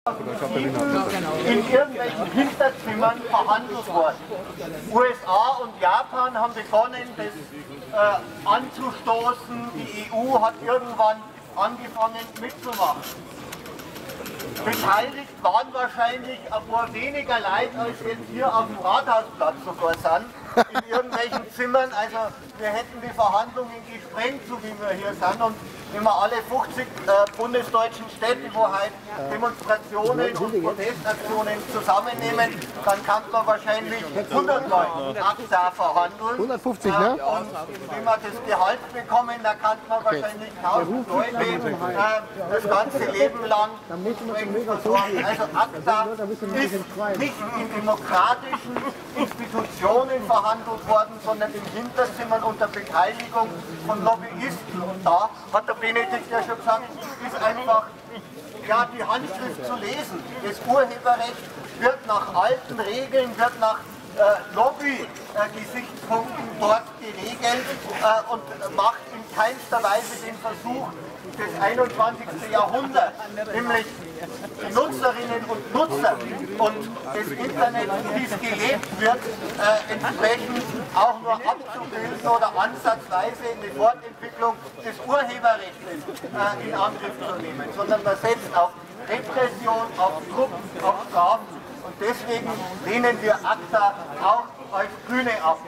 in irgendwelchen Hinterzimmern verhandelt worden. USA und Japan haben begonnen, das anzustoßen. Die EU hat irgendwann angefangen mitzumachen. Beteiligt waren wahrscheinlich ein paar weniger Leute, als jetzt hier auf dem Rathausplatz sogar sind, in irgendwelchen Zimmern. Also wir hätten die Verhandlungen gesprengt, so wie wir hier sind. Und wenn wir alle 50 bundesdeutschen Städten, wo halt Demonstrationen und Protestaktionen zusammennehmen, dann kann man wahrscheinlich 100 Leute ACTA verhandeln. 150, ne? Und wenn wir das Gehalt bekommen, dann kann man wahrscheinlich 1000 Leute das ganze Leben lang versorgen. Also ACTA ist nicht in demokratischen Institutionen verhandelt worden, sondern in Hinterzimmern unter Beteiligung von Lobbyisten. Und da hat der Benedikt ja schon gesagt, ist einfach ja, die Handschrift zu lesen. Das Urheberrecht wird nach alten Regeln, wird nach Lobby-Gesichtspunkten dort geregelt und macht in keinster Weise den Versuch, des 21. Jahrhunderts, nämlich die Nutzerinnen und Nutzer und das Internet, wie es gelebt wird, entsprechend auch nur abzubilden oder ansatzweise in die Fortentwicklung des Urheberrechts in Angriff zu nehmen, sondern man setzt auf Repression, auf Druck, auf Strafen. Und deswegen lehnen wir ACTA auch als Grüne ab.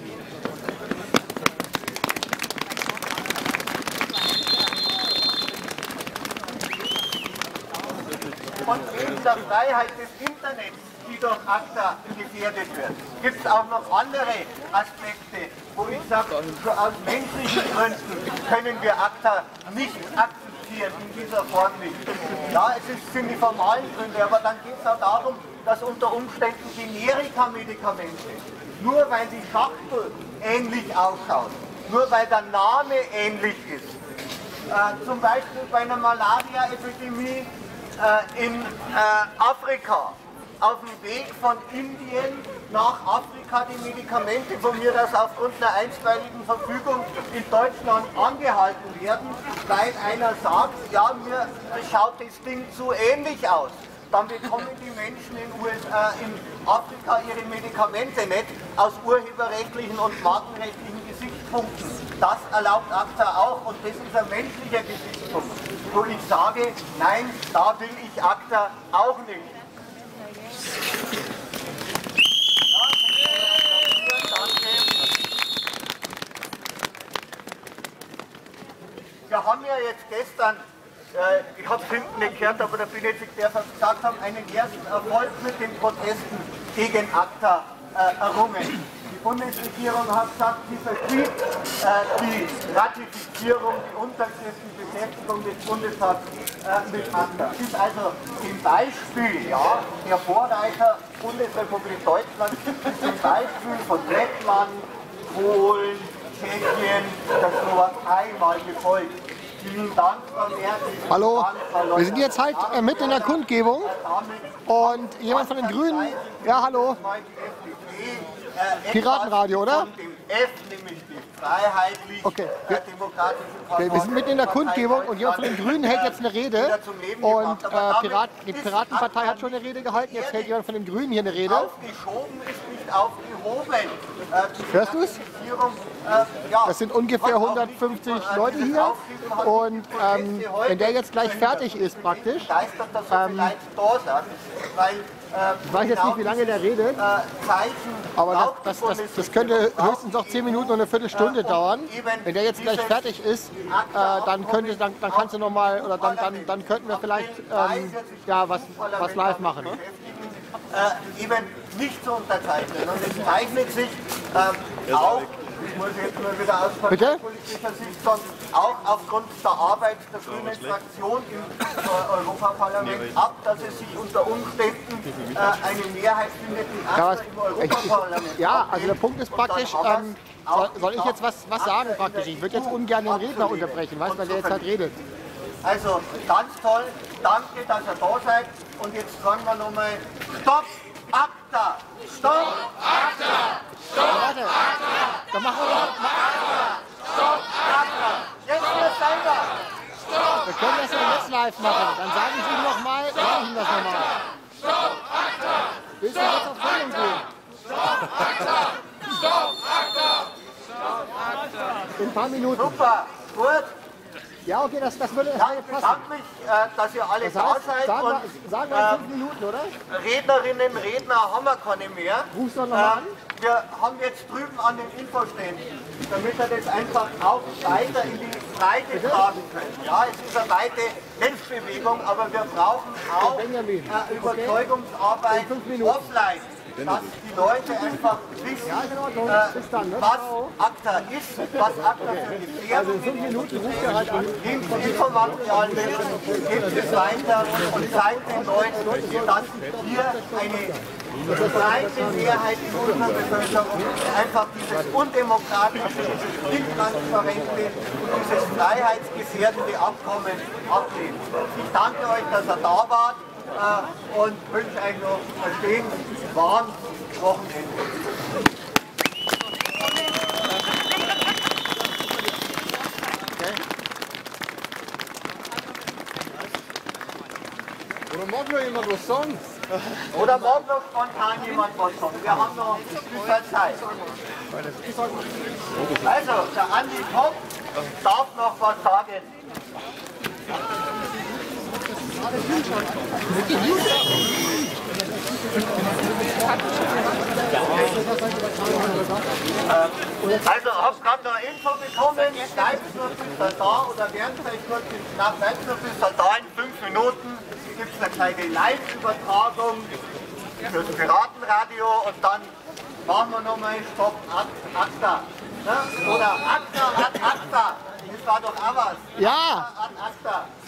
Und neben der Freiheit des Internets, die durch ACTA gefährdet wird, gibt es auch noch andere Aspekte, wo ich sage, aus menschlichen Gründen können wir ACTA nicht akzeptieren, in dieser Form nicht. Ja, sind die formalen Gründe, aber dann geht es auch darum, dass unter Umständen Generika-Medikamente, nur weil die Schachtel ähnlich ausschaut, nur weil der Name ähnlich ist, zum Beispiel bei einer Malaria-Epidemie in Afrika, auf dem Weg von Indien nach Afrika die Medikamente von mir das aufgrund einer einstweiligen Verfügung in Deutschland angehalten werden, weil einer sagt, ja, mir schaut das Ding zu ähnlich aus. Dann bekommen die Menschen in Afrika ihre Medikamente nicht aus urheberrechtlichen und markenrechtlichen Gesichtspunkten. Das erlaubt ACTA auch und das ist ein menschlicher Gesichtspunkt, wo ich sage, nein, da will ich ACTA auch nicht. Wir haben ja jetzt gestern, ich habe es hinten nicht gehört, aber der Benedikt darf es gesagt haben, einen ersten Erfolg mit den Protesten gegen ACTA errungen. Die Bundesregierung hat gesagt, sie verschiebt die Ratifizierung, die unterschiedlichen Beschäftigung des Bundestags mit ACTA. Das ist also ein Beispiel, ja, der Vorreiter Bundesrepublik Deutschland, ist ein Beispiel von Lettland, Polen, Tschechien, der Slowakei mal gefolgt. Vielen Dank, Frau Merkel. Hallo, wir sind jetzt halt mitten in der Kundgebung und jemand von den Grünen, ja hallo, Piratenradio, oder? Okay, wir sind mitten in der Kundgebung und jemand von den Grünen hält jetzt eine Rede und die Piratenpartei hat schon eine Rede gehalten, jetzt hält jemand von den Grünen hier eine Rede. Aufgeschoben ist nicht aufgehoben. Hörst du es? Das sind ungefähr 150 Leute hier und wenn der jetzt gleich fertig ist praktisch, ich weiß jetzt nicht, wie lange der redet, aber das könnte höchstens noch 10 Minuten oder eine Viertelstunde dauern. Wenn der jetzt gleich fertig ist, dann kannst du noch mal, oder dann könnten wir vielleicht ja, was live machen. Eben nicht zu unterzeichnen. Und es zeichnet sich auch, ich muss jetzt mal wieder aus parteipolitischer Sicht sagen, auch aufgrund der Arbeit der Grünen Fraktion im Europaparlament ab, dass es sich unter Umständen eine Mehrheit findet, die ACTA im Europaparlament. Ja, also der Punkt ist praktisch, soll ich jetzt was sagen praktisch? Ich würde jetzt ungern den Redner unterbrechen, weißt du, weil der jetzt halt redet. Also ganz toll, danke, dass ihr da seid und jetzt sagen wir nochmal Stopp ACTA! Stopp ACTA! Stopp Warte, dann machen wir doch ACTA! Stopp ACTA! Jetzt wird selber! Wir können das ja jetzt live machen. Dann sage ich ihm nochmal, sage ich ihm das nochmal. Willst du jetzt auf Sendung gehen? In ein paar Minuten. Super, gut. Ja, okay, das würde Ja, ich passen. bedanke mich, dass ihr alle Das da heißt, seid. sagen wir 5 Minuten, oder? Rednerinnen, Redner haben wir keine mehr. Rufst du noch mal an? Wir haben jetzt drüben an den Infoständen, damit wir das einfach auch weiter in die Breite tragen können. Ja, es ist eine weite Netzbewegung, aber wir brauchen auch Überzeugungsarbeit offline, dass die Leute einfach wissen, was ACTA ist, was ACTA für Gefährdungen ist. Infomaterial gibt es weiter und zeigt den Leuten, dass hier eine breite Mehrheit in unserer Bevölkerung einfach dieses undemokratische, dieses intransparente und dieses freiheitsgefährdende Abkommen ablehnt. Ich danke euch, dass ihr da wart und wünsche euch noch ein schönes, warmes Wochenende. Oder mag noch jemand was sagen? Oder mag noch spontan jemand was sagen? Wir haben noch ein bisschen Zeit. Also, der Andi Kopp darf noch was sagen. Also, habt gerade noch eine Info bekommen, bleibt nur bis da oder während euch kurz bleibt nur bis da in 5 Minuten gibt es eine kleine Live-Übertragung fürs Piratenradio und dann machen wir nochmal Stopp ACTA. Ne? Oder ACTA. Das war doch auch was. Ja! ACTA.